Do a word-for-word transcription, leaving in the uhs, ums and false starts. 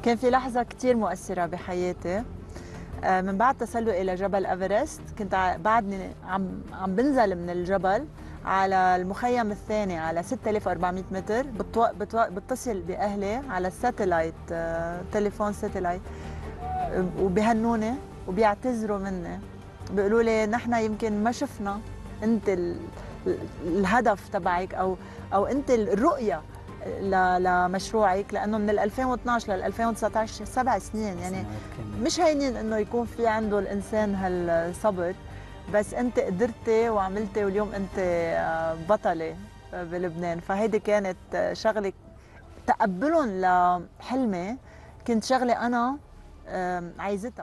كان في لحظة كتير مؤثرة بحياتي. آه، من بعد تسلقي لجبل ايفرست كنت ع- بعدني عم عم بنزل من الجبل على المخيم الثاني على ستة آلاف وأربعمئة متر. بتو... بتو... بتصل باهلي على الساتلايت، آه، تليفون ساتلايت، آه، وبيهنوني وبيعتذروا مني. بيقولوا لي نحن يمكن ما شفنا انت ال... ال- الهدف تبعك، او او انت الرؤيه ل- لمشروعك، لانه من ألفين واثنعش لل ألفين وتسعة عشر سبع سنين يعني. سنوات كاملة. مش هينين انه يكون في عنده الانسان هالصبر، بس انت قدرتي وعملتي، واليوم انت آه، بطله بلبنان. فهيدي كانت آه، شغله، تقبلهم لحلمي كنت شغله انا آم، عايزتها.